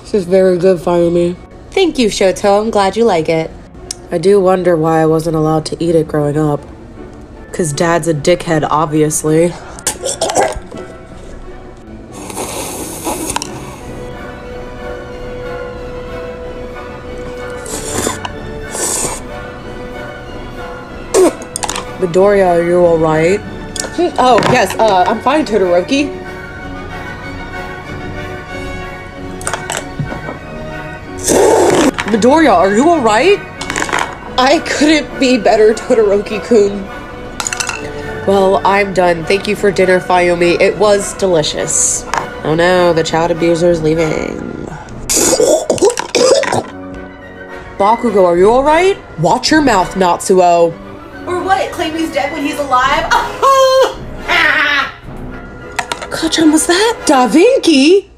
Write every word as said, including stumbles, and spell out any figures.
This is very good, Fayumi. Thank you, Shoto. I'm glad you like it. I do wonder why I wasn't allowed to eat it growing up. Cause Dad's a dickhead, obviously. Midoriya, are you alright? Oh, yes, uh, I'm fine, Todoroki. Midoriya, are you alright? I couldn't be better, Todoroki-kun. Well, I'm done. Thank you for dinner, Fayumi. It was delicious. Oh no, the child abuser's leaving. Bakugo, are you alright? Watch your mouth, Natsuo. Or what? Claim he's dead when he's alive? Kachan, was that? Da Vinci?